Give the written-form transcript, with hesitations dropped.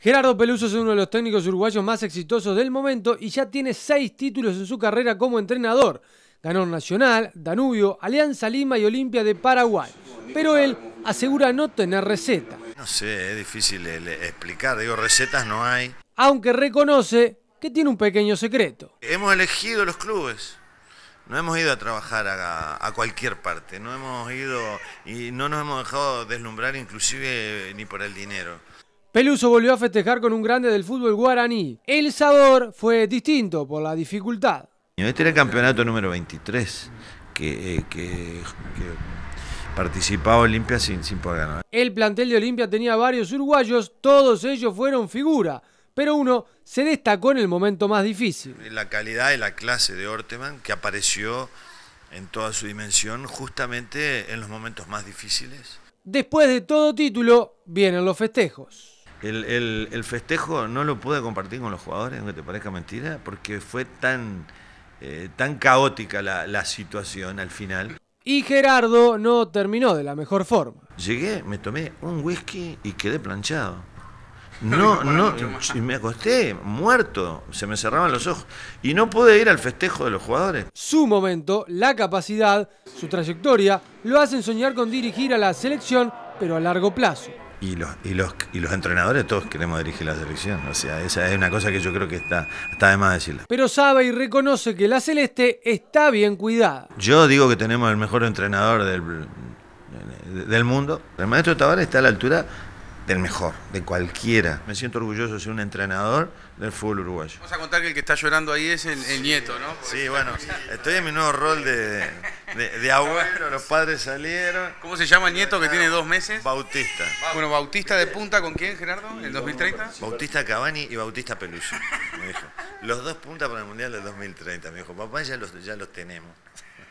Gerardo Peluso es uno de los técnicos uruguayos más exitosos del momento y ya tiene 6 títulos en su carrera como entrenador. Ganó Nacional, Danubio, Alianza Lima y Olimpia de Paraguay. Pero él asegura no tener receta. No sé, es difícil explicar, digo, recetas no hay. Aunque reconoce que tiene un pequeño secreto. Hemos elegido los clubes. No hemos ido a trabajar a cualquier parte, no hemos ido y no nos hemos dejado deslumbrar inclusive ni por el dinero. Peluso volvió a festejar con un grande del fútbol guaraní. El sabor fue distinto por la dificultad. Este era el campeonato número 23 que participaba Olimpia sin poder ganar. El plantel de Olimpia tenía varios uruguayos, todos ellos fueron figura, pero uno se destacó en el momento más difícil. La calidad y la clase de Orteman, que apareció en toda su dimensión justamente en los momentos más difíciles. Después de todo título, vienen los festejos. El festejo no lo pude compartir con los jugadores, aunque te parezca mentira, porque fue tan caótica la situación al final. Y Gerardo no terminó de la mejor forma. Llegué, me tomé un whisky y quedé planchado. Y me acosté muerto, se me cerraban los ojos. Y no pude ir al festejo de los jugadores. Su momento, la capacidad, su trayectoria, lo hacen soñar con dirigir a la selección, pero a largo plazo. Y los entrenadores todos queremos dirigir la selección. O sea, esa es una cosa que yo creo que está de más decirla. Pero sabe y reconoce que la Celeste está bien cuidada. Yo digo que tenemos el mejor entrenador del mundo. El maestro Tavares está a la altura del mejor, de cualquiera. Me siento orgulloso de ser un entrenador del fútbol uruguayo. Vamos a contar que el que está llorando ahí es el nieto, ¿no? Sí, bueno, estoy en mi nuevo rol de abuelo, los padres salieron. ¿Cómo se llama el nieto que tiene 2 meses? Bautista. Bueno, Bautista de punta, ¿con quién, Gerardo? ¿El 2030? Bautista Cavani y Bautista Peluso, me dijo. Los 2 puntas para el Mundial del 2030, me dijo. Papá, ya los tenemos.